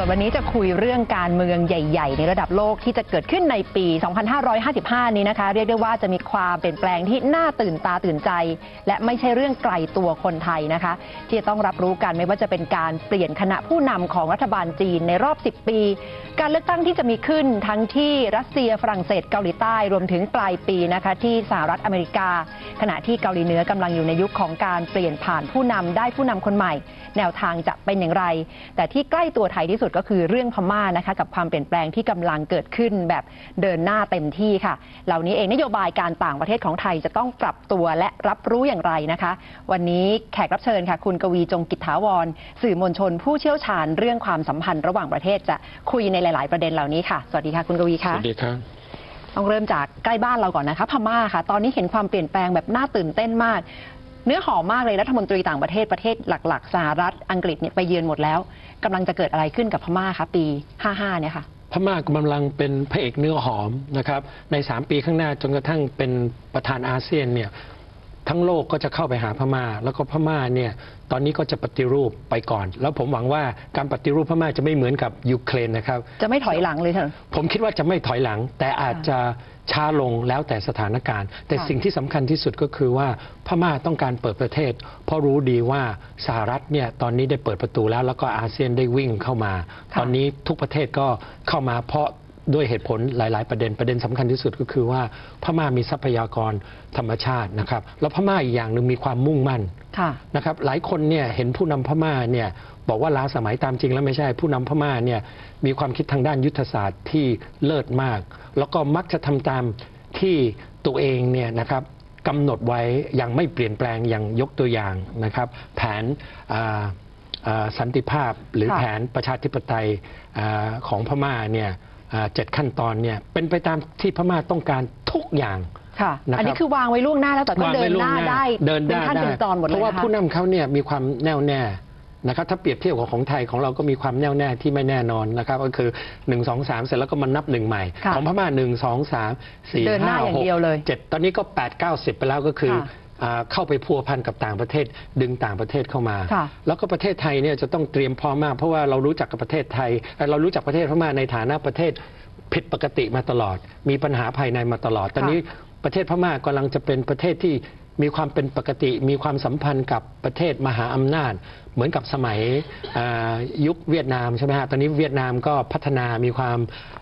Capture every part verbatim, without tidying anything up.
วนวันนี้จะคุยเรื่องการเมืองใหญ่ๆในระดับโลกที่จะเกิดขึ้นในปี สองพันห้าร้อยห้าสิบห้า นี้นะคะเรียกได้ว่าจะมีความเปลี่ยนแปลงที่น่าตื่นตาตื่นใจและไม่ใช่เรื่องไกลตัวคนไทยนะคะที่จะต้องรับรู้กันไม่ว่าจะเป็นการเปลี่ยนคณะผู้นำของรัฐบาลจีนในรอบ สิบ ปีการเลือกตั้งที่จะมีขึ้นทั้งที่รัสเซียฝรั่งเศสเกาหลีใต้รวมถึงปลายปีนะคะที่สหรัฐอเมริกาขณะที่เกาหลีเหนือกำลังอยู่ในยุคของการเปลี่ยนผ่านผู้นำได้ผู้นำคนใหม่แนวทางจะเป็นอย่างไรแต่ที่ใกล้ตัวไทยที่สุดก็คือเรื่องพม่านะคะกับความเปลี่ยนแปลงที่กำลังเกิดขึ้นแบบเดินหน้าเต็มที่ค่ะเหล่านี้เองนโยบายการต่างประเทศของไทยจะต้องปรับตัวและรับรู้อย่างไรนะคะวันนี้แขกรับเชิญค่ะคุณกวีจงกิจถาวรสื่อมวลชนผู้เชี่ยวชาญเรื่องความสัมพันธ์ระหว่างประเทศจะคุยในหลายๆประเด็นเหล่านี้ค่ะสวัสดีค่ะคุณกวีค่ะสวัสดีครับต้องเริ่มจากใกล้บ้านเราก่อนนะคะพม่าค่ะตอนนี้เห็นความเปลี่ยนแปลงแบบน่าตื่นเต้นมากเนื้อหอมมากเลยรัฐมนตรีต่างประเทศประเทศหลักๆสหรัฐอังกฤษเนี่ยไปเยือนหมดแล้วกำลังจะเกิดอะไรขึ้นกับพม่าคะปีห้าสิบห้าเนี่ยค่ะพม่ากำลังเป็นพระเอกเนื้อหอมนะครับในสามปีข้างหน้าจนกระทั่งเป็นประธานอาเซียนเนี่ยทั้งโลกก็จะเข้าไปหาพม่าแล้วก็พม่าเนี่ยตอนนี้ก็จะปฏิรูปไปก่อนแล้วผมหวังว่าการปฏิรูปพม่าจะไม่เหมือนกับยูเครนนะครับจะไม่ถอยหลังเลยเถอะผมคิดว่าจะไม่ถอยหลังแต่อาจจะช้าลงแล้วแต่สถานการณ์แต่สิ่งที่สำคัญที่สุดก็คือว่าพม่าต้องการเปิดประเทศเพราะรู้ดีว่าสหรัฐเนี่ยตอนนี้ได้เปิดประตูแล้วแล้วก็อาเซียนได้วิ่งเข้ามาตอนนี้ทุกประเทศก็เข้ามาเพราะด้วยเหตุผลหลายๆประเด็นประเด็นสำคัญที่สุดก็คือว่าพม่ามีทรัพยากรธรรมชาตินะครับแล้วพม่าอีกอย่างหนึ่งมีความมุ่งมั่นนะครับหลายคนเนี่ยเห็นผู้นำพม่าเนี่ยบอกว่าล้าสมัยตามจริงแล้วไม่ใช่ผู้นำพม่าเนี่ยมีความคิดทางด้านยุทธศาสตร์ที่เลิศมากแล้วก็มักจะทำตามที่ตัวเองเนี่ยนะครับกำหนดไว้อย่างไม่เปลี่ยนแปลงอย่างยกตัวอย่างนะครับแผนสันติภาพหรือแผนประชาธิปไตยของพม่าเนี่ยเจ็ดขั้นตอนเนี่ยเป็นไปตามที่พม่าต้องการทุกอย่างค่ะอันนี้คือวางไว้ล่วงหน้าแล้วแต่ก็เดินหน้าได้เดินได้ได้เพราะว่าผู้นำเขาเนี่ยมีความแน่วแน่นะครับถ้าเปรียบเทียบกับของไทยของเราก็มีความแน่วแน่ที่ไม่แน่นอนนะครับก็คือหนึ่ง สอง สามเสร็จแล้วก็มานับหนึ่งใหม่ของพม่าหนึ่ง สอง สาม สี่ ห้า หก เจ็ดตอนนี้ก็แปด เก้า สิบไปแล้วก็คือเข้าไปพัวพันกับต่างประเทศดึงต่างประเทศเข้ามาแล้วก็ประเทศไทยเนี่ยจะต้องเตรียมพร้อมมากเพราะว่าเรารู้จักกับประเทศไทยเรารู้จักประเทศพม่าในฐานะประเทศผิดปกติมาตลอดมีปัญหาภายในมาตลอดตอนนี้ประเทศพม่ากำลังจะเป็นประเทศที่มีความเป็นปกติมีความสัมพันธ์กับประเทศมหาอำนาจเหมือนกับสมัยยุคเวียดนามใช่ไหมฮะตอนนี้เวียดนามก็พัฒนามีความ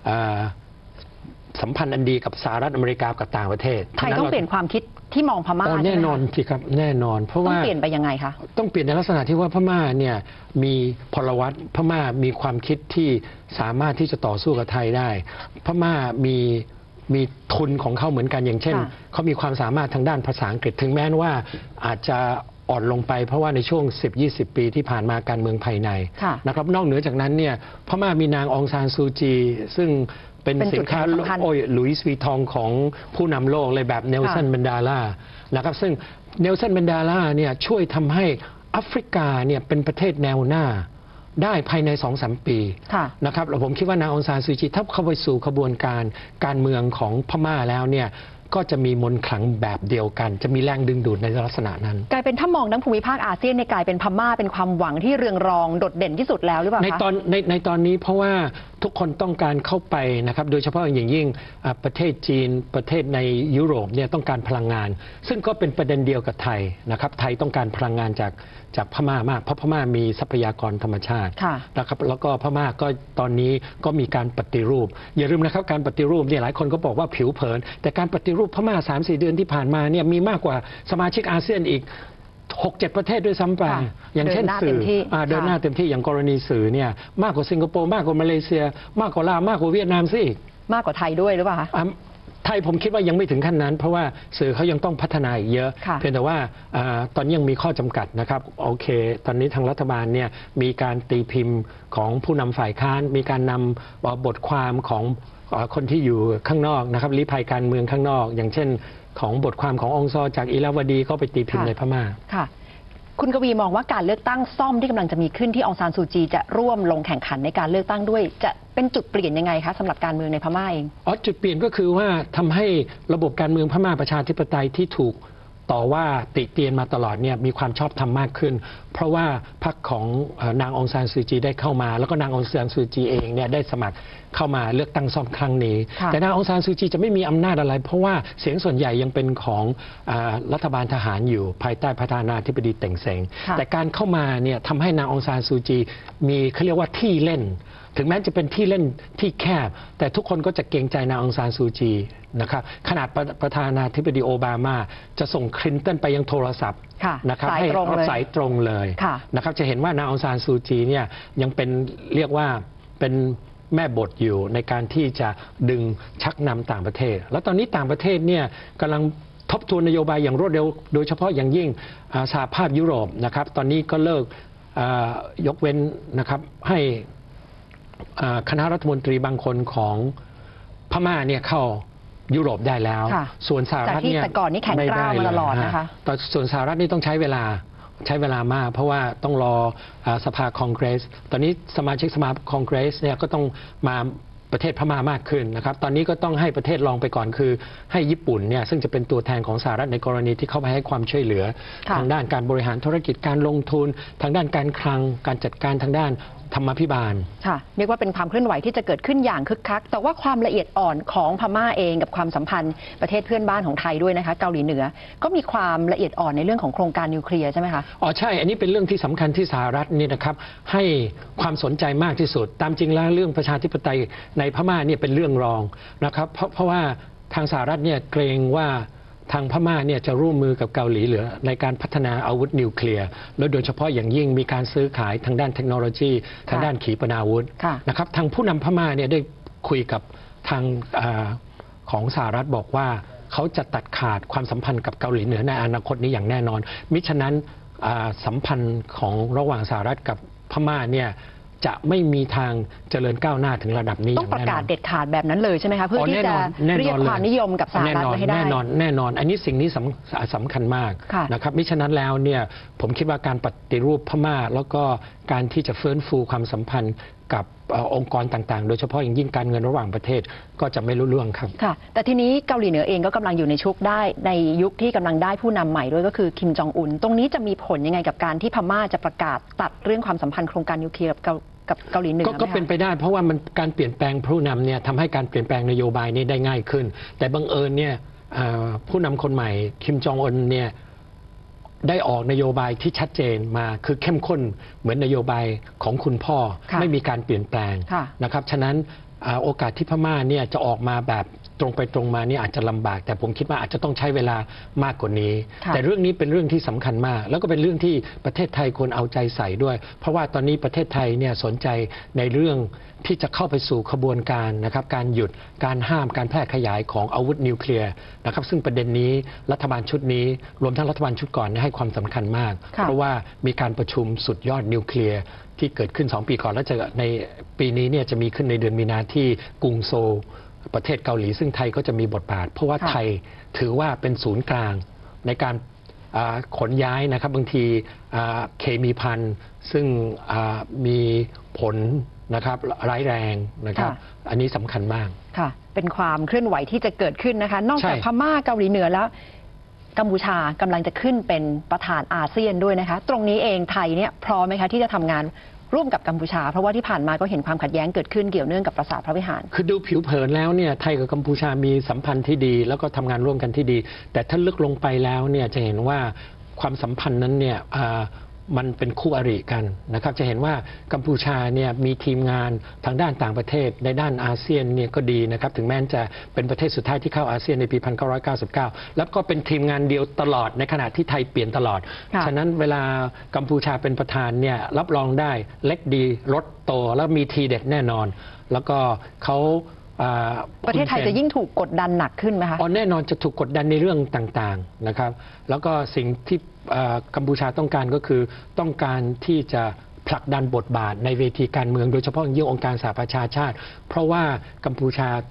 สัมพันธ์อันดีกับสหรัฐอเมริกากับต่างประเทศไทยต้องเปลี่ยนความคิดที่มองพม่าแน่นอนสิครับแน่นอนเพราะว่าต้องเปลี่ยนไปยังไงคะต้องเปลี่ยนในลักษณะที่ว่าพม่าเนี่ยมีพลวัตพม่ามีความคิดที่สามารถที่จะต่อสู้กับไทยได้พม่ามีมีทุนของเขาเหมือนกันอย่างเช่นเขามีความสามารถทางด้านภาษาอังกฤษถึงแม้ว่าอาจจะอ่อนลงไปเพราะว่าในช่วง สิบ ยี่สิบ ปีที่ผ่านมาการเมืองภายในนะครับนอกเหนือจากนั้นเนี่ยพม่ามีนางองซานซูจีซึ่งเป็นสินค้าโอ้ยหลุยส์วีทองของผู้นำโลกเลยแบบเนลสันแมนเดลานะครับซึ่งเนลสันแมนเดลาเนี่ยช่วยทำให้แอฟริกาเนี่ยเป็นประเทศแนวหน้าได้ภายใน สองสาม ปีนะครับแล้วผมคิดว่านางองซานซูจีถ้าเข้าไปสู่ขบวนการการเมืองของพม่าแล้วเนี่ยก็จะมีมนต์ขลังแบบเดียวกันจะมีแรงดึงดูดในลักษณะนั้นกลายเป็นถ้ามองทั้งภูมิภาคอาเซียนในกลายเป็นพม่าเป็นความหวังที่เรืองรองโดดเด่นที่สุดแล้วหรือเปล่าคะในตอนในในตอนนี้เพราะว่าทุกคนต้องการเข้าไปนะครับโดยเฉพาะอย่างยิ่งประเทศจีนประเทศในยุโรปเนี่ยต้องการพลังงานซึ่งก็เป็นประเด็นเดียวกับไทยนะครับไทยต้องการพลังงานจากจากพม่ามากเพราะพม่ามีทรัพยากรธรรมชาตินะครับแล้วก็พม่าก็ตอนนี้ก็มีการปฏิรูปอย่าลืมนะครับการปฏิรูปเนี่ยหลายคนก็บอกว่าผิวเผินแต่การปฏิรูปพม่า สามสี่ เดือนที่ผ่านมาเนี่ยมีมากกว่าสมาชิกอาเซียนอีก หกเจ็ด ประเทศด้วยซ้ำไปอย่างเช่นสื่อเดินหน้าเต็มที่อย่างกรณีสื่อเนี่ยมากกว่าสิงคโปร์มากกว่ามาเลเซียมากกว่าลาวมากกว่าเวียดนามซิอีกมากกว่าไทยด้วยหรือเปล่าคะไทยผมคิดว่ายังไม่ถึงขั้นนั้นเพราะว่าสื่อเขายังต้องพัฒนาอีกเยอะเพียงแต่ว่าตอนนี้ยังมีข้อจำกัดนะครับโอเคตอนนี้ทางรัฐบาลเนี่ยมีการตีพิมพ์ของผู้นำฝ่ายค้านมีการนำบทความของคนที่อยู่ข้างนอกนะครับลี้ภัยการเมืองข้างนอกอย่างเช่นของบทความขององซอจากอิราวดีก็ไปตีพิมพ์ในพม่าค่ะคุณกวีมองว่าการเลือกตั้งซ่อมที่กำลังจะมีขึ้นที่องซานซูจีจะร่วมลงแข่งขันในการเลือกตั้งด้วยจะเป็นจุดเปลี่ยนยังไงคะสำหรับการเมืองในพม่าเองอ๋อจุดเปลี่ยนก็คือว่าทำให้ระบบการเมืองพม่าประชาธิปไตยที่ถูกต่อว่าติเตียนมาตลอดเนี่ยมีความชอบธรรมมากขึ้น เพราะว่าพรรคของเอ่อนางองซานซูจีได้เข้ามา แล้วก็นางองซานซูจีเองเนี่ยได้สมัครเข้ามาเลือกตั้งซ่อมครั้งนี้ค่ะแต่นางองซานซูจีจะไม่มีอำนาจอะไร เพราะว่าเสียงส่วนใหญ่ยังเป็นของอ่ารัฐบาลทหารอยู่ภายใต้ประธานาธิบดีเต่งเซ็งค่ะแต่การเข้ามาเนี่ยทำให้นางองซานซูจีมีเขาเรียกว่าที่เล่น ถึงแม้จะเป็นที่เล่นที่แคบ แต่ทุกคนก็จะเกรงใจนางองซานซูจีนะครับขนาดประประธานาธิบดีโอบามาจะส่งคลินตันไปยังโทรศัพท์ค่ะนะครับสายให้ตรงรับเลยสายตรงเลยค่ะนะครับจะเห็นว่านางองซานซูจีเนี่ยยังเป็นเรียกว่าเป็นแม่บทอยู่ในการที่จะดึงชักนำต่างประเทศ แล้วตอนนี้ต่างประเทศเนี่ยกำลังทบทวนนโยบายอย่างรวดเร็วโดยเฉพาะอย่างยิ่งอ่าสหภาพยุโรปนะครับตอนนี้ก็เลิกอ่ายกเว้นนะครับให้อ่าคณะรัฐมนตรีบางคนของพม่าเนี่ยเข้ายุโรปได้แล้วค่ะส่วนสหรัฐเนี่ยจากที่แต่ก่อนนี่แข็งกร้าวมาตลอดนะคะแต่ส่วนสหรัฐนี่ต้องใช้เวลาใช้เวลามาก เพราะว่าต้องรออาสภาคองเกรส ตอนนี้สมาชิกสภาคองเกรสเนี่ยก็ต้องมาประเทศพม่ามากขึ้นนะครับ ตอนนี้ก็ต้องให้ประเทศรองไปก่อนคือให้ญี่ปุ่นเนี่ยซึ่งจะเป็นตัวแทนของสหรัฐในกรณีที่เข้าไปให้ความช่วยเหลือค่ะทางด้านการบริหารธุรกิจการลงทุน ทางด้านการคลังการจัดการทางด้านธรรมาภิบาลค่ะเรียกว่าเป็นความเคลื่อนไหวที่จะเกิดขึ้นอย่างคึกคัก แต่ว่าความละเอียดอ่อนของพม่าเองกับความสัมพันธ์ประเทศเพื่อนบ้านของไทยด้วยนะคะเกาหลีเหนือ ก็มีความละเอียดอ่อนในเรื่องของโครงการนิวเคลียร์ใช่ไหมคะอ๋อใช่ อันนี้เป็นเรื่องที่สำคัญที่สหรัฐนี่นะครับให้ความสนใจมากที่สุด ตามจริงแล้วเรื่องประชาธิปไตยในพม่าเนี่ยเป็นเรื่องรองนะครับ เพราะเพราะว่าทางสหรัฐเนี่ยเกรงว่าทางพม่าเนี่ยจะร่วมมือกับเกาหลีเหนือในการพัฒนาอาวุธนิวเคลียร์ แล้วโดยเฉพาะอย่างยิ่งมีการซื้อขายทางด้านเทคโนโลยี ทางด้านขีปนาวุธค่ะนะครับ ทางผู้นำพม่าเนี่ยได้คุยกับทางอาของสหรัฐบอกว่าเขาจะตัดขาดความสัมพันธ์กับเกาหลีเหนือในอนาคตนี้อย่างแน่นอน มิฉะนั้นอ่าสัมพันธ์ของระหว่างสหรัฐกับพม่าเนี่ยจะไม่มีทางเจริญก้าวหน้าถึงระดับนี้ต้องอย่างประแน่นกาอศนเด็ดขาดแบบนั้นเลยใช่ไหมคะเพื่ออ๋อที่แน่จะนอนแน่นอนเรียกเลยความนิยมกับสหรัฐแน่นอนไว้ให้ได้แน่นอนแน่นอน อันนี้สิ่งนี้สำสำคัญมากค่ะนะครับมิฉะนั้นแล้วเนี่ยผมคิดว่าการปฏิรูปพม่า แล้วก็การที่จะฟื้นฟูความสัมพันธ์กับเอ่อองค์กรต่างๆ โดยเฉพาะอย่างยิ่งการเงินระหว่างประเทศก็จะไม่รู้เรื่องครับค่ะ แต่ทีนี้เกาหลีเหนือเองก็กำลังอยู่ในชุกได้ในยุคที่กำลังได้ผู้นำใหม่ด้วยก็คือคิมจองอุน ตรงนี้จะมีผลยังไงกับการที่พม่าจะประกาศตัดเรื่องความสัมพันธ์โครงการนิวเคลียร์กับเกากับเกาหลีเหนือก็ก็ไหมคะเป็นไปได้เพราะว่ามันการเปลี่ยนแปลงผู้นำเนี่ยทำให้การเปลี่ยนแปลงนโยบายนี้ได้ง่ายขึ้น แต่บังเอิญเนี่ยเอ่อผู้นำคนใหม่คิมจองอึนเนี่ยได้ออกนโยบายที่ชัดเจนมาคือเข้มข้นเหมือนนโยบายของคุณพ่อค่ะไม่มีการเปลี่ยนแปลงค่ะนะครับฉะนั้นอ่าโอกาสที่พม่าเนี่ยจะออกมาแบบตรงไปตรงมาเนี่ยอาจจะลำบาก แต่ผมคิดว่าอาจจะต้องใช้เวลามากกว่านี้ค่ะแต่เรื่องนี้เป็นเรื่องที่สำคัญมาก แล้วก็เป็นเรื่องที่ประเทศไทยควรเอาใจใส่ด้วย เพราะว่าตอนนี้ประเทศไทยเนี่ยสนใจในเรื่องที่จะเข้าไปสู่ขบวนการนะครับการหยุดการห้ามการแพร่ขยายของอาวุธนิวเคลียร์นะครับซึ่งประเด็นนี้รัฐบาลชุดนี้รวมทั้งรัฐบาลชุดก่อนเนี่ยให้ความสำคัญมากค่ะเพราะว่ามีการประชุมสุดยอดนิวเคลียร์ที่เกิดขึ้นสองปีก่อนแล้วจะในปีนี้เนี่ยจะมีขึ้นในเดือนมีนาที่กรุงโซลประเทศเกาหลี ซึ่งไทยก็จะมีบทบาท เพราะว่าค่ะไทยถือว่าเป็นศูนย์กลางในการอ่าขนย้ายนะครับบางทีอ่าเคมีภัณฑ์ซึ่งอ่ามีผลนะครับร้ายแรงนะครับค่ะอันนี้สำคัญมากค่ะ เป็นความเคลื่อนไหวที่จะเกิดขึ้นนะคะ นอกจากใช่พม่าเกาหลีเหนือแล้ว กัมพูชากำลังจะขึ้นเป็นประธานอาเซียนด้วยนะคะ ตรงนี้เองไทยเนี่ยพร้อมไหมคะที่จะทำงานร่วมกับกัมพูชา เพราะว่าที่ผ่านมาก็เห็นความขัดแย้งเกิดขึ้นเกี่ยวเนื่องกับปราสาทพระวิหารคือดูผิวเผินแล้วเนี่ยไทยกับกัมพูชามีสัมพันธ์ที่ดี แล้วก็ทำงานร่วมกันที่ดี แต่ถ้าลึกลงไปแล้วเนี่ยจะเห็นว่าความสัมพันธ์นั้นเนี่ยอ่ามันเป็นคู่อริกันนะครับจะเห็นว่ากัมพูชาเนี่ยมีทีมงานทางด้านต่างประเทศในด้านอาเซียนเนี่ยก็ดีนะครับถึงแม้จะเป็นประเทศสุดท้ายที่เข้าอาเซียนในปีหนึ่งพันเก้าร้อยเก้าสิบเก้าแล้วก็เป็นทีมงานเดียวตลอดในขณะที่ไทยเปลี่ยนตลอดค่ะฉะนั้นเวลากัมพูชาเป็นประธานเนี่ยรับรองได้เล็กดีรสโตแล้วมีทีเด็ดแน่นอน แล้วก็เขาอ่าประเทศไทยจะยิ่งถูกกดดันหนักขึ้นไหมคะอ๋อแน่นอนจะถูกกดดันในเรื่องต่างๆนะครับ แล้วก็สิ่งที่เอ่อกัมพูชาต้องการก็คือต้องการที่จะผลักดันบทบาทในเวทีการเมือง โดยเฉพาะอย่างยิ่งองค์การสหประชาชาติ เพราะว่ากัมพูชา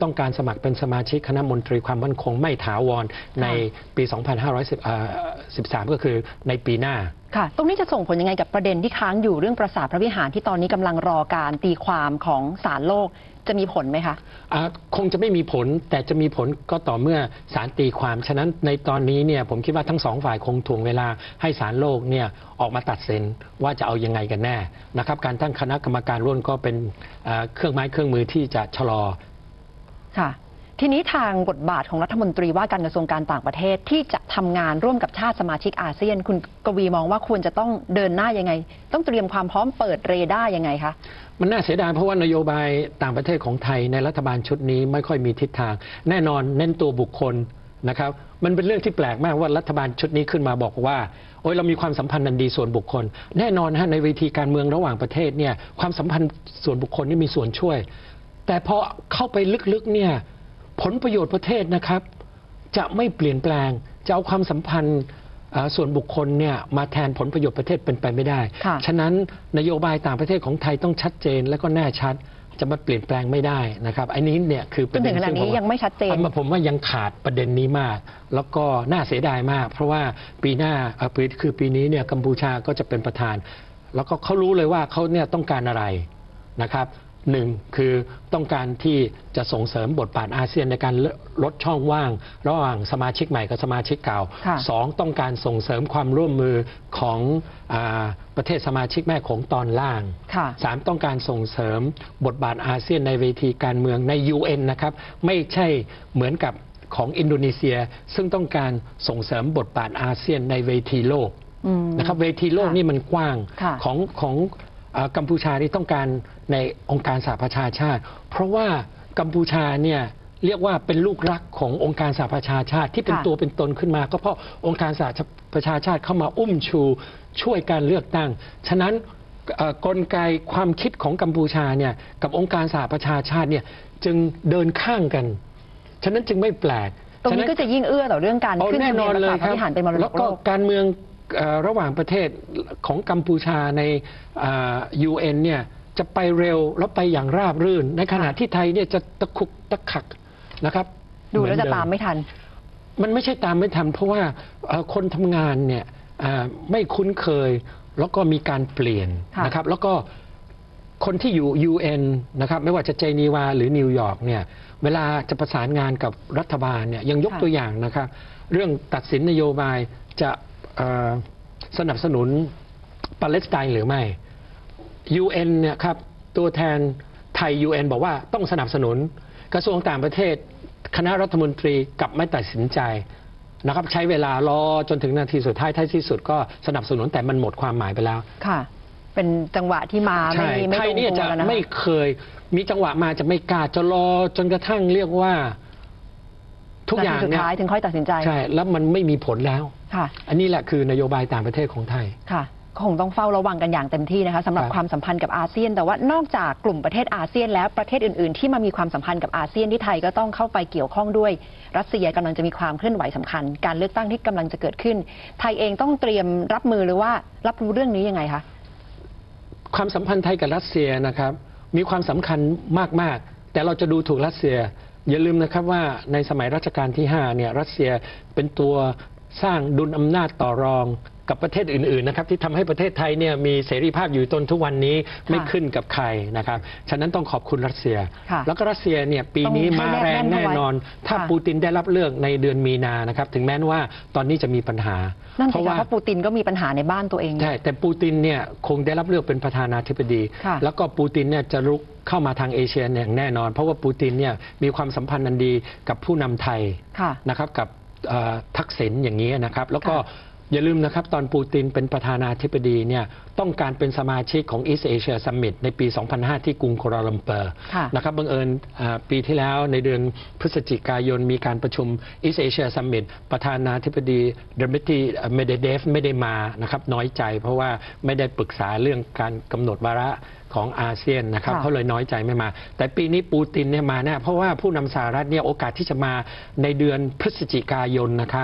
ต้องการสมัครเป็นสมาชิกคณะมนตรีความมั่นคงไม่ถาวรในปี สองพันห้าร้อยสิบสาม ก็คือในปีหน้าค่ะตรงนี้จะส่งผลยังไงกับประเด็นที่ค้างอยู่เรื่องปราสาทพระวิหารที่ตอนนี้กำลังรอการตีความของศาลโลกจะมีผลไหมคะคงจะไม่มีผลแต่จะมีผลก็ต่อเมื่อศาลตีความฉะนั้นในตอนนี้เนี่ยผมคิดว่าทั้งสองฝ่ายคงถ่วงเวลาให้ศาลโลกเนี่ยออกมาตัดสินว่าจะเอายังไงกันแน่นะครับการตั้งคณะกรรมการร่วมก็เป็นเครื่องไม้เครื่องมือที่จะชะลอค่ะทีนี้ทางบทบาทของรัฐมนตรีว่าการกระทรวงการต่างประเทศที่จะทำงานร่วมกับชาติสมาชิกอาเซียนคุณกวีมองว่าควรจะต้องเดินหน้ายังไงต้องเตรียมความพร้อมเปิดเรดาร์ยังไงคะมันน่าเสียดายเพราะว่านโยบายต่างประเทศของไทยในรัฐบาลชุดนี้ไม่ค่อยมีทิศทางแน่นอนเน้นตัวบุคคลนะครับมันเป็นเรื่องที่แปลกมากว่ารัฐบาลชุดนี้ขึ้นมาบอกว่าโอ้ยเรามีความสัมพันธ์อันดีส่วนบุคคลแน่นอนฮะในเวทีการเมืองระหว่างประเทศเนี่ยความสัมพันธ์ส่วนบุคคลนี่มีส่วนช่วยแต่พอเข้าไปลึกๆเนี่ยผลประโยชน์ประเทศนะครับจะไม่เปลี่ยนแปลงจะเอาความสัมพันธ์ส่วนบุคคลเนี่ยมาแทนผลประโยชน์ประเทศเป็นไปไม่ได้ฉะนั้นนโยบายต่างประเทศของไทยต้องชัดเจนและก็แน่ชัดจะมาเปลี่ยนแปลงไม่ได้นะครับอันนี้เนี่ยคือประเด็นที่ยังไม่ชัดเจนผมว่ายังขาดประเด็นนี้มากแล้วก็น่าเสียดายมากเพราะว่าปีหน้าคือปีนี้เนี่ยกัมพูชาก็จะเป็นประธานแล้วก็เขารู้เลยว่าเขาเนี่ยต้องการอะไรนะครับหนึ่งคือต้องการที่จะส่งเสริมบทบาทอาเซียนในการลดช่องว่างระหว่างสมาชิกใหม่กับสมาชิกเก่าสองต้องการส่งเสริมความร่วมมือของอาประเทศสมาชิกแม่โขงตอนล่างสามต้องการส่งเสริมบทบาทอาเซียนในเวทีการเมืองใน ยู เอ็น นะครับไม่ใช่เหมือนกับของอินโดนีเซียซึ่งต้องการส่งเสริมบทบาทอาเซียนในเวทีโลกนะครับเวทีโลกนี่มันกว้างของของกัมพูชาที่ต้องการในองค์การสหประชาชาติเพราะว่ากัมพูชาเนี่ยเรียกว่าเป็นลูกรักขององค์การสหประชาชาติที่เป็นตัวเป็นตนขึ้นมาก็เพราะองค์การสหประชาชาติเข้ามาอุ้มชูช่วยการเลือกตั้งฉะนั้นกลไกความคิดของกัมพูชาเนี่ยกับองค์การสหประชาชาติเนี่ยจึงเดินข้างกันฉะนั้นจึงไม่แปลกตรงนี้ก็จะยิ่งเอื้อต่อเรื่องการขึ้นทะเบียนปราสาทพระวิหารเป็นมรดกโลกแล้วก็การเมืองระหว่างประเทศของกัมพูชาใน ยู เอ็น เนี่ยจะไปเร็วแล้วไปอย่างราบรื่นในขณะที่ไทยเนี่ยจะตะคุกตะขักนะครับดูแล้วจะตามไม่ทันมันไม่ใช่ตามไม่ทันเพราะว่าคนทำงานเนี่ยไม่คุ้นเคยแล้วก็มีการเปลี่ยนนะครับแล้วก็คนที่อยู่ ยู เอ็น นะครับไม่ว่าจะเจนีวาหรือนิวยอร์กเนี่ยเวลาจะประสานงานกับรัฐบาลเนี่ยยังยกตัวอย่างนะครับเรื่องตัดสินนโยบายจะสนับสนุนปาเลสไตน์หรือไม่ ยู เอ็น เนี่ยครับตัวแทนไทย ยู เอ็น บอกว่าต้องสนับสนุนกระทรวงต่างประเทศคณะรัฐมนตรีกลับไม่ตัดสินใจนะครับใช้เวลารอจนถึงนาทีสุดท้ายท้ายที่สุดก็สนับสนุนแต่มันหมดความหมายไปแล้วค่ะเป็นจังหวะที่มาไม่ไม่ตรงตัวแล้วนะไม่เคยมีจังหวะมาจะไม่กล้าจะรอจนกระทั่งเรียกว่าทุกอย่างเนี่ยสุดท้ายถึงค่อยตัดสินใจใช่แล้วมันไม่มีผลแล้วค่ะอันนี้แหละคือนโยบายต่างประเทศของไทยค่ะคงต้องเฝ้าระวังกันอย่างเต็มที่นะคะสำหรับความสัมพันธ์กับอาเซียนแต่ว่านอกจากกลุ่มประเทศอาเซียนแล้วประเทศอื่นๆที่มามีความสัมพันธ์กับอาเซียนที่ไทยก็ต้องเข้าไปเกี่ยวข้องด้วยรัสเซียกำลังจะมีความเคลื่อนไหวสำคัญการเลือกตั้งที่กำลังจะเกิดขึ้นไทยเองต้องเตรียมรับมือหรือว่ารับรู้เรื่องนี้ยังไงคะความสัมพันธ์ไทยกับรัสเซียนะครับมีความสำคัญมากๆแต่เราจะดูถูกรัสเซียอย่าลืมนะครับว่าในสมัยรัชกาลที่ห้าเนี่ยรัสเซียเป็นตัวสร้างดุลอำนาจต่อรองกับประเทศอื่นๆนะครับที่ทำให้ประเทศไทยเนี่ยมีเสรีภาพอยู่จนทุกวันนี้ไม่ขึ้นกับใครนะครับฉะนั้นต้องขอบคุณรัสเซียแล้วก็รัสเซียเนี่ยปีนี้มาแรงแน่นอนถ้าปูตินได้รับเลือกในเดือนมีนานะครับถึงแม้ว่าตอนนี้จะมีปัญหาเพราะว่าปูตินก็มีปัญหาในบ้านตัวเองใช่แต่ปูตินเนี่ยคงได้รับเลือกเป็นประธานาธิบดีแล้วก็ปูตินเนี่ยจะลุกเข้ามาทางเอเชียอย่างแน่นอนเพราะว่าปูตินเนี่ยมีความสัมพันธ์อันดีกับผู้นำไทยนะครับกับทักษิณอย่างนี้นะครับแล้วก็อย่าลืมนะครับตอนปูตินเป็นประธานาธิบดีเนี่ยต้องการเป็นสมาชิกของ East Asia Summit ในปี สองพันห้า ที่กรุงกัวลาลัมเปอร์นะครับบังเอิญปีที่แล้วในเดือนพฤศจิกายนมีการประชุม East Asia Summit ประธานาธิบดีเดมิตรีเมเดเดฟไม่ได้มานะครับน้อยใจเพราะว่าไม่ได้ปรึกษาเรื่องการกำหนดวาระของอาเซียนนะครับเขาเลยน้อยใจไม่มาแต่ปีนี้ปูตินเนี่ยมาแน่เพราะว่าผู้นำสหรัฐเนี่ยโอกาสที่จะมาในเดือนพฤศจิกายนนะครับ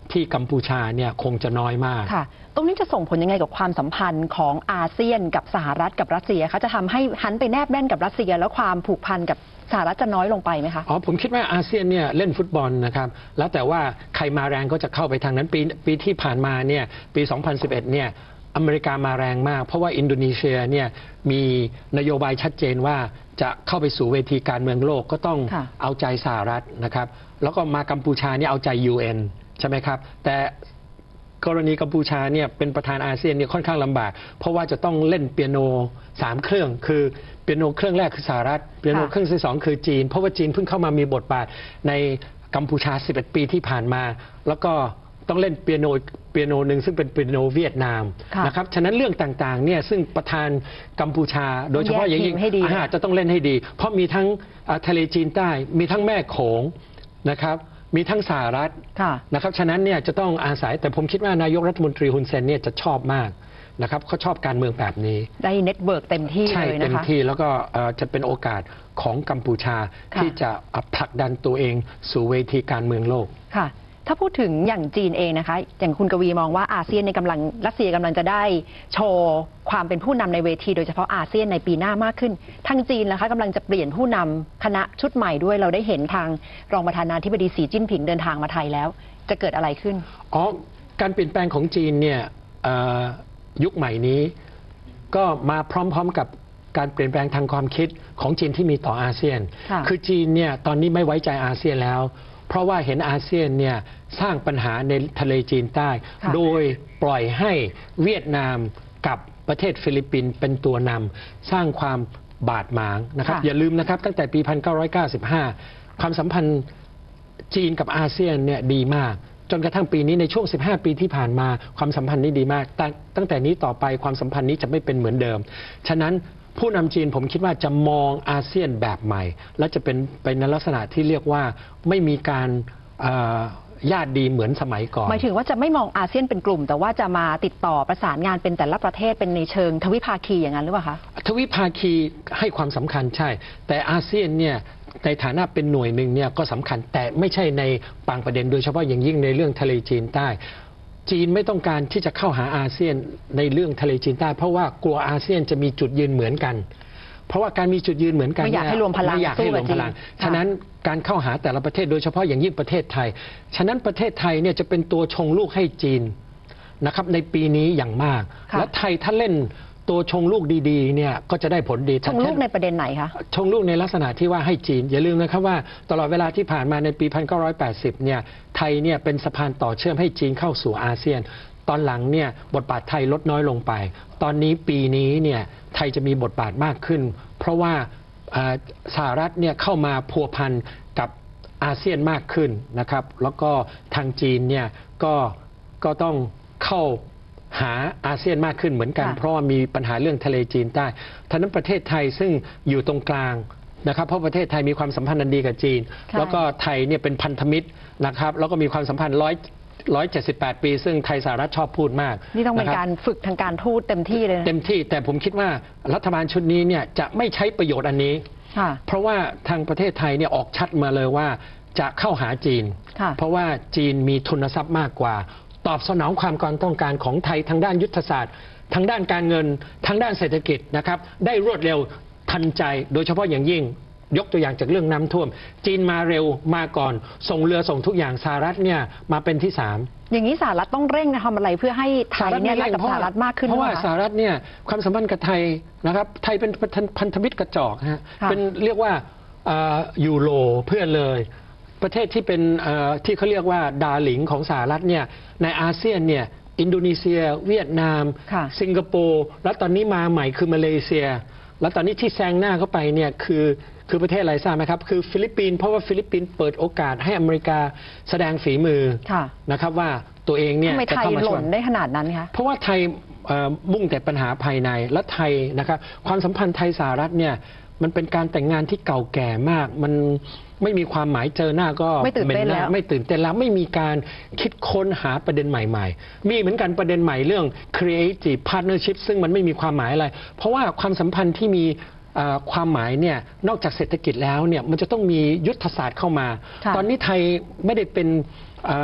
ที่กัมพูชาเนี่ยคงจะน้อยมากค่ะ ตรงนี้จะส่งผลยังไงกับความสัมพันธ์ของอาเซียนกับสหรัฐกับรัสเซียคะจะทำให้หันไปแนบแน่นกับรัสเซียแล้วความผูกพันกับสหรัฐจะน้อยลงไปไหมคะอ๋อผมคิดว่าอาเซียนเนี่ยเล่นฟุตบอลนะครับแล้วแต่ว่าใครมาแรงก็จะเข้าไปทางนั้นปีปีที่ผ่านมาเนี่ยปี สองพันสิบเอ็ด เนี่ยอเมริกามาแรงมากเพราะว่าอินโดนีเซียเนี่ยมีนโยบายชัดเจนว่าจะเข้าไปสู่เวทีการเมืองโลกก็ต้องเอาใจสหรัฐนะครับแล้วก็มากัมพูชาเนี่ยเอาใจ ยู เอ็น ใช่ไหมครับแต่กรณีกัมพูชาเนี่ยเป็นประธานอาเซียนเนี่ยค่อนข้างลำบากเพราะว่าจะต้องเล่นเปียโนสามเครื่องคือเปียโนเครื่องแรกคือสหรัฐเปียโนเครื่องที่สองคือจีนเพราะว่าจีนเพิ่งเข้ามามีบทบาทในกัมพูชาสิบเอ็ดปีที่ผ่านมาแล้วก็ต้องเล่นเปียโนเปียโนหนึ่งซึ่งเป็นเปียโนเวียดนามนะครับฉะนั้นเรื่องต่างๆเนี่ยซึ่งประธานกัมพูชาโดยเฉพาะอย่างยิ่งอาจจะต้องเล่นให้ดีเพราะมีทั้งทะเลจีนใต้มีทั้งแม่โขงนะครับมีทั้งสหรัฐนะครับฉะนั้นเนี่ยจะต้องอาศัยแต่ผมคิดว่านายกรัฐมนตรีฮุนเซนเนี่ยจะชอบมากนะครับเขาชอบการเมืองแบบนี้ได้เน็ตเวิร์กเต็มที่เลยนะคะใช่เต็มที่แล้วก็จะเป็นโอกาสของกัมพูชาที่จะผลักดันตัวเองสู่เวทีการเมืองโลกค่ะถ้าพูดถึงอย่างจีนเองนะคะอย่างคุณกวีมองว่าอาเซียนในกำลังรัสเซียกำลังจะได้โชว์ความเป็นผู้นำในเวทีโดยเฉพาะอาเซียนในปีหน้ามากขึ้นทางจีนนะคะกำลังจะเปลี่ยนผู้นำคณะชุดใหม่ด้วยเราได้เห็นทางรองประธานาธิบดีสีจิ้นผิงเดินทางมาไทยแล้วจะเกิดอะไรขึ้นอ๋อการเปลี่ยนแปลงของจีนเนี่ยยุคใหม่นี้ก็มาพร้อมๆกับการเปลี่ยนแปลงทางความคิดของจีนที่มีต่ออาเซียนคือจีนเนี่ยตอนนี้ไม่ไว้ใจอาเซียนแล้วเพราะว่าเห็นอาเซียนเนี่ยสร้างปัญหาในทะเลจีนใต้โดยปล่อยให้เวียดนามกับประเทศฟิลิปปินส์เป็นตัวนำสร้างความบาดหมางนะครับอย่าลืมนะครับตั้งแต่ปี หนึ่งพันเก้าร้อยเก้าสิบห้า ความสัมพันธ์จีนกับอาเซียนเนี่ยดีมากจนกระทั่งปีนี้ในช่วงสิบห้าปีที่ผ่านมาความสัมพันธ์นี้ดีมากแต่ตั้งแต่นี้ต่อไปความสัมพันธ์นี้จะไม่เป็นเหมือนเดิมฉะนั้นผู้นำจีนผมคิดว่าจะมองอาเซียนแบบใหม่และจะเป็นไปในลักษณะที่เรียกว่าไม่มีการญาติดีเหมือนสมัยก่อนหมายถึงว่าจะไม่มองอาเซียนเป็นกลุ่มแต่ว่าจะมาติดต่อประสานงานเป็นแต่ละประเทศเป็นในเชิงทวิภาคีอย่างนั้นหรือเปล่าคะทวิภาคีให้ความสำคัญใช่แต่อาเซียนเนี่ยในฐานะเป็นหน่วยหนึ่งเนี่ยก็สำคัญแต่ไม่ใช่ในบางประเด็นโดยเฉพาะอย่างยิ่งในเรื่องทะเลจีนใต้จีนไม่ต้องการที่จะเข้าหาอาเซียนในเรื่องทะเลจีนใต้เพราะว่ากลัวอาเซียนจะมีจุดยืนเหมือนกันเพราะว่าการมีจุดยืนเหมือนกันไม่อยากให้รวมพลังไม่อยากให้รวมพลังฉะนั้นการเข้าหาแต่ละประเทศโดยเฉพาะอย่างยิ่งประเทศไทยฉะนั้นประเทศไทยเนี่ยจะเป็นตัวชงลูกให้จีนนะครับในปีนี้อย่างมากและไทยถ้าเล่นตัวชงลูกดีๆเนี่ยก็จะได้ผลดีชงลูกในประเด็นไหนคะชงลูกในลักษณะที่ว่าให้จีนอย่าลืมนะครับว่าตลอดเวลาที่ผ่านมาในปี หนึ่งพันเก้าร้อยแปดสิบ เนี่ยไทยเนี่ยเป็นสะพานต่อเชื่อมให้จีนเข้าสู่อาเซียนตอนหลังเนี่ยบทบาทไทยลดน้อยลงไปตอนนี้ปีนี้เนี่ยไทยจะมีบทบาทมากขึ้นเพราะว่าสหรัฐเนี่ยเข้ามาพัวพันกับอาเซียนมากขึ้นนะครับแล้วก็ทางจีนเนี่ยก็ก็ต้องเข้าหาอาเซียนมากขึ้นเหมือนกันเพราะว่ามีปัญหาเรื่องทะเลจีนใต้ท่านั้นประเทศไทยซึ่งอยู่ตรงกลางนะครับเพราะประเทศไทยมีความสัมพันธ์อันดีกับจีนแล้วก็ไทยเนี่ยเป็นพันธมิตรนะครับแล้วก็มีความสัมพันธ์ร้อยร้อยเจ็ดสิบแปดปีซึ่งไทยสหรัฐชอบพูดมากนี่ต้องเป็นการฝึกทางการทูตเต็มที่เลยเต็มที่แต่ผมคิดว่ารัฐบาลชุดนี้เนี่ยจะไม่ใช้ประโยชน์อันนี้เพราะว่าทางประเทศไทยเนี่ยออกชัดมาเลยว่าจะเข้าหาจีนเพราะว่าจีนมีทุนทรัพย์มากกว่าตอบสนองความต้องการของไทยทางด้านยุทธศาสตร์ทางด้านการเงินทางด้านเศรษฐกิจนะครับได้รวดเร็วทันใจโดยเฉพาะอย่างยิ่งยกตัวอย่างจากเรื่องน้ำท่วมจีนมาเร็วมาก่อนส่งเรือส่งทุกอย่างสหรัฐเนี่ยมาเป็นที่สามอย่างนี้สหรัฐต้องเร่งทำอะไรเพื่อให้ไทยเนี่ยรักกับสหรัฐมากขึ้นเพราะว่าสหรัฐเนี่ยความสัมพันธ์กับไทยนะครับไทยเป็นพันธมิตรกระจอกฮะเป็นเรียกว่ายูโรเพื่อนเลยประเทศที่เป็นที่เขาเรียกว่าดาหลิงของสหรัฐเนี่ยในอาเซียนเนี่ยอินโดนีเซียเวียดนามสิงคโปร์แล้วตอนนี้มาใหม่คือมาเลเซียแล้วตอนนี้ที่แซงหน้าเข้าไปเนี่ยคือคือประเทศอะไรทราบไหมครับคือฟิลิปปินส์เพราะว่าฟิลิปปินส์เปิดโอกาสให้อเมริกาแสดงฝีมือนะครับว่าตัวเองเนี่ยจะเข้ามาช่วยได้ขนาดนั้นคะเพราะว่าไทยมุ่งแต่ปัญหาภายในและไทยนะครับความสัมพันธ์ไทยสหรัฐเนี่ยมันเป็นการแต่งงานที่เก่าแก่มากมันไม่มีความหมายเจอหน้าก็ไม่ตื่นเต้นแล้วไม่ตื่นเต้นแล้วไม่มีการคิดค้นหาประเด็นใหม่ๆมีเหมือนกันประเด็นใหม่เรื่อง creative partnership ซึ่งมันไม่มีความหมายอะไรเพราะว่าความสัมพันธ์ที่มีความหมายเนี่ยนอกจากเศรษฐกิจแล้วเนี่ยมันจะต้องมียุทธศาสตร์เข้ามาตอนนี้ไทยไม่ได้เป็น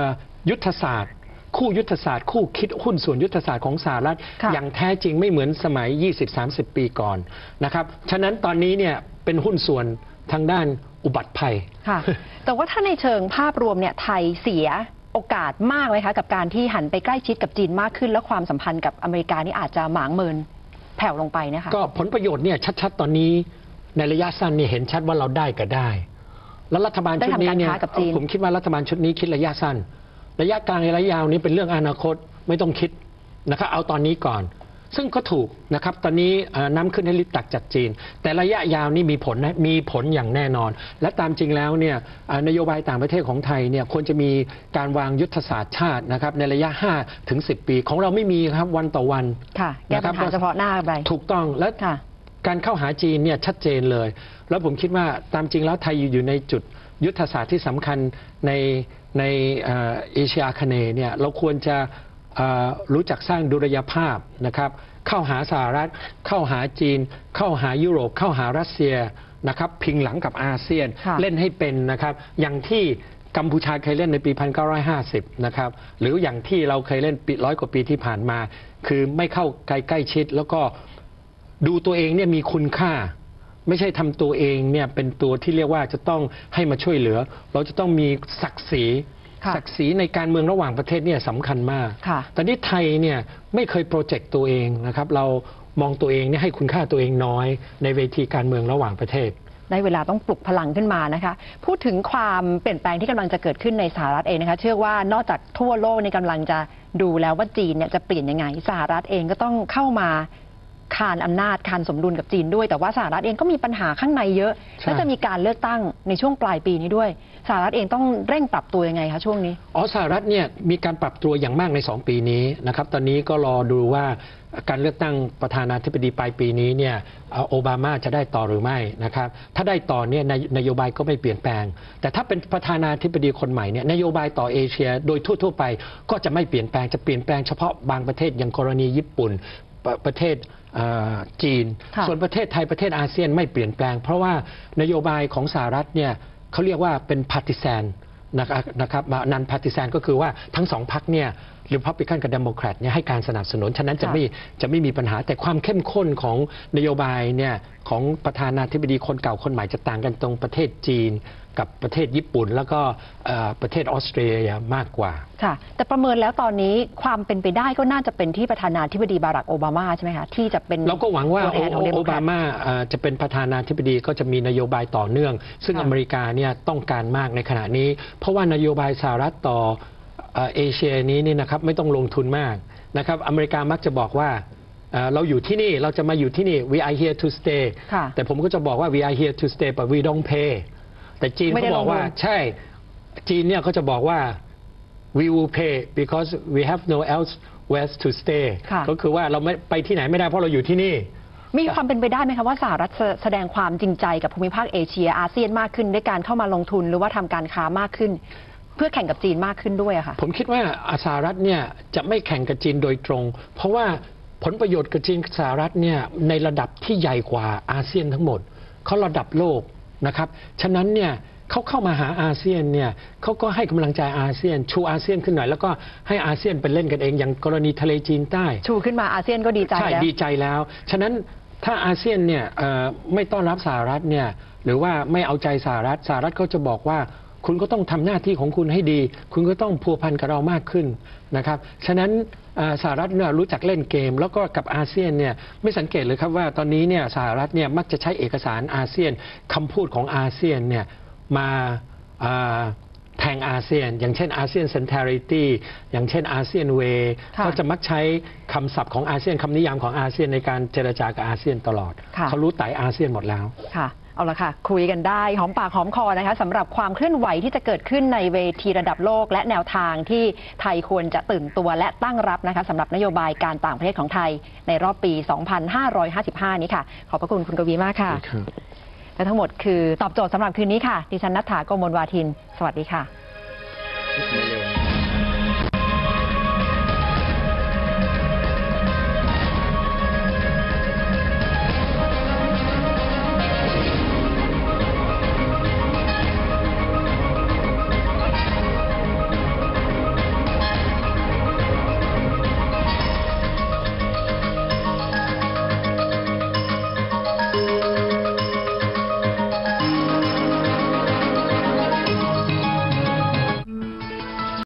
ยุทธศาสตร์ คู่ยุทธศาสตร์คู่คิดหุ้นส่วนยุทธศาสตร์ของสหรัฐอย่างแท้จริงไม่เหมือนสมัย ยี่สิบสามสิบ ปีก่อนนะครับฉะนั้นตอนนี้เนี่ยเป็นหุ้นส่วนทางด้านอุบัติภัยค่ะ แต่ว่าถ้าในเชิงภาพรวมเนี่ยไทยเสียโอกาสมากไหมคะกับการที่หันไปใกล้ชิดกับจีนมากขึ้นและความสัมพันธ์กับอเมริกานี่อาจจะหมางเมินแผ่วลงไปนะคะก็ผลประโยชน์เนี่ยชัดๆตอนนี้ในระยะสั้นเนี่ยเห็นชัดว่าเราได้ก็ได้ แล้วรัฐบาลชุดนี้เนี่ยผมคิดว่ารัฐบาลชุดนี้คิดระยะสั้นระยะกลางระยะยาวนี้เป็นเรื่องอนาคตไม่ต้องคิดนะครับเอาตอนนี้ก่อนซึ่งก็ถูกนะครับตอนนี้น้ำขึ้นให้ลิบตักจากจีนแต่ระยะยาวนี่มีผลนะมีผลอย่างแน่นอนและตามจริงแล้วเนี่ยนโยบายต่างประเทศของไทยเนี่ยควรจะมีการวางยุทธศาสตร์ชาตินะครับในระยะห้าถึงสิบปีของเราไม่มีครับวันต่อวันค่ะแก้ปัญหาเฉพาะหน้าไปถูกต้องและการเข้าหาจีนเนี่ยชัดเจนเลยแล้วผมคิดว่าตามจริงแล้วไทยอยู่ในจุดยุทธศาสตร์ที่สำคัญในในเอเชียอาคเนย์เนี่ยเราควรจะรู้จักสร้างดุลยภาพนะครับเข้าหาสหรัฐเข้าหาจีนเข้าหายุโรปเข้าหารัสเซียนะครับพิงหลังกับอาเซียนเล่นให้เป็นนะครับอย่างที่กัมพูชาเคยเล่นในปีหนึ่งพันเก้าร้อยห้าสิบนะครับหรืออย่างที่เราเคยเล่นปีร้อยกว่าปีที่ผ่านมาคือไม่เข้าใกล้ใกล้ชิดแล้วก็ดูตัวเองเนี่ยมีคุณค่าไม่ใช่ทำตัวเองเนี่ยเป็นตัวที่เรียกว่าจะต้องให้มาช่วยเหลือเราจะต้องมีศักดิ์ศรีศักดิ์ศรีในการเมืองระหว่างประเทศเนี่ยสำคัญมากแต่ที่ไทยเนี่ยไม่เคยโปรเจกต์ตัวเองนะครับเรามองตัวเองเนี่ยให้คุณค่าตัวเองน้อยในเวทีการเมืองระหว่างประเทศได้เวลาต้องปลุกพลังขึ้นมานะคะพูดถึงความเปลี่ยนแปลงที่กำลังจะเกิดขึ้นในสหรัฐเองนะคะเชื่อว่านอกจากทั่วโลกในกำลังจะดูแล้วว่าจีนเนี่ยจะเปลี่ยนยังไงสหรัฐเองก็ต้องเข้ามาคานอำนาจคานสมดุลกับจีนด้วยแต่ว่าสหรัฐเองก็มีปัญหาข้างในเยอะและจะมีการเลือกตั้งในช่วงปลายปีนี้ด้วยสหรัฐเองต้องเร่งปรับตัวยังไงคะช่วงนี้อ๋อสหรัฐเนี่ยมีการปรับตัวอย่างมากในสองปีนี้นะครับตอนนี้ก็รอดูว่าการเลือกตั้งประธานาธิบดีปลายปีนี้เนี่ยโอบามาจะได้ต่อหรือไม่นะครับถ้าได้ต่อเนี่ยนโยบายก็ไม่เปลี่ยนแปลงแต่ถ้าเป็นประธานาธิบดีคนใหม่เนี่ยนโยบายต่อเอเชียโดยทั่วๆไปก็จะไม่เปลี่ยนแปลงจะเปลี่ยนแปลงเฉพาะบางประเทศอย่างกรณีญี่ปุ่นประเทศจีนส่วนประเทศไทยประเทศอาเซียนไม่เปลี่ยนแปลงเพราะว่านโยบายของสหรัฐเนี่ยเขาเรียกว่าเป็น partisan นะครับนัน partisan ก็คือว่าทั้งสองพรรคเนี่ยRepublican กับ Democrat เนี่ยให้การสนับสนุนฉะนั้นจะไม่จะไม่มีปัญหาแต่ความเข้มข้นของนโยบายเนี่ยของประธานาธิบดีคนเก่าคนใหม่จะต่างกันตรงประเทศจีนกับประเทศญี่ปุ่นแล้วก็ประเทศออสเตรเลียมากกว่าค่ะแต่ประเมินแล้วตอนนี้ความเป็นไปได้ก็น่าจะเป็นที่ประธานาธิบดีบารักโอบามาใช่ไหมคะที่จะเป็นเราก็หวังว่าโอบามาจะเป็นประธานาธิบดีก็จะมีนโยบายต่อเนื่องซึ่งอเมริกาเนี่ยต้องการมากในขณะนี้เพราะว่านโยบายสหรัฐต่อเอเชียนี้นี่นะครับไม่ต้องลงทุนมากนะครับอเมริกามักจะบอกว่าเราอยู่ที่นี่เราจะมาอยู่ที่นี่ we are here to stay แต่ผมก็จะบอกว่า we are here to stay but we don't pay แต่จีนเขาบอกว่าใช่จีนเนี่ยเขาจะบอกว่า we will pay because we have no else where to stay ก็คือว่าเราไม่ไปที่ไหนไม่ได้เพราะเราอยู่ที่นี่มีความเป็นไปได้ไหมคะว่าสหรัฐแสดงความจริงใจกับภูมิภาคเอเชียอาเซียนมากขึ้นด้วยการเข้ามาลงทุนหรือว่าทำการค้ามากขึ้นเพื่อแข่งกับจีนมากขึ้นด้วยอะค่ะผมคิดว่าสหรัฐเนี่ยจะไม่แข่งกับจีนโดยตรงเพราะว่าผลประโยชน์กับจีนสหรัฐเนี่ยในระดับที่ใหญ่กว่าอาเซียนทั้งหมดเขาระดับโลกนะครับฉะนั้นเนี่ยเขาเข้ามาหาอาเซียนเนี่ยเขาก็ให้กำลังใจอาเซียนชูอาเซียนขึ้นหน่อยแล้วก็ให้อาเซียนเป็นเล่นกันเองอย่างกรณีทะเลจีนใต้ชูขึ้นมาอาเซียนก็ดีใจแล้วใช่ดีใจแล้วฉะนั้นถ้าอาเซียนเนี่ยไม่ต้อนรับสหรัฐเนี่ยหรือว่าไม่เอาใจสหรัฐสหรัฐเขาจะบอกว่าคุณก็ต้องทำหน้าที่ของคุณให้ดีคุณก็ต้องพัวพันกับเรามากขึ้นนะครับฉะนั้นสหรัฐเนี่ยรู้จักเล่นเกมแล้วก็กับอาเซียนเนี่ยไม่สังเกตเลยครับว่าตอนนี้เนี่ยสหรัฐเนี่ยมักจะใช้เอกสารอาเซียนคำพูดของอาเซียนเนี่ยมาแทงอาเซียนอย่างเช่นอาเซียนเซนทาริตี้อย่างเช่นอาเซียนเวย์เขาจะมักใช้คำศัพท์ของอาเซียนคำนิยามของอาเซียนในการเจรจากับอาเซียนตลอดเขารู้ไต่อาเซียนหมดแล้วค่ะเอาละค่ะคุยกันได้หอมปากหอมคอนะคะสำหรับความเคลื่อนไหวที่จะเกิดขึ้นในเวทีระดับโลกและแนวทางที่ไทยควรจะตื่นตัวและตั้งรับนะคะสำหรับนโยบายการต่างประเทศของไทยในรอบปี สองพันห้าร้อยห้าสิบห้า นี้ค่ะขอบพระคุณคุณกวีมากค่ะและทั้งหมดคือตอบโจทย์สำหรับคืนนี้ค่ะดิฉันณัฐฐา โกมลวาทินสวัสดีค่ะ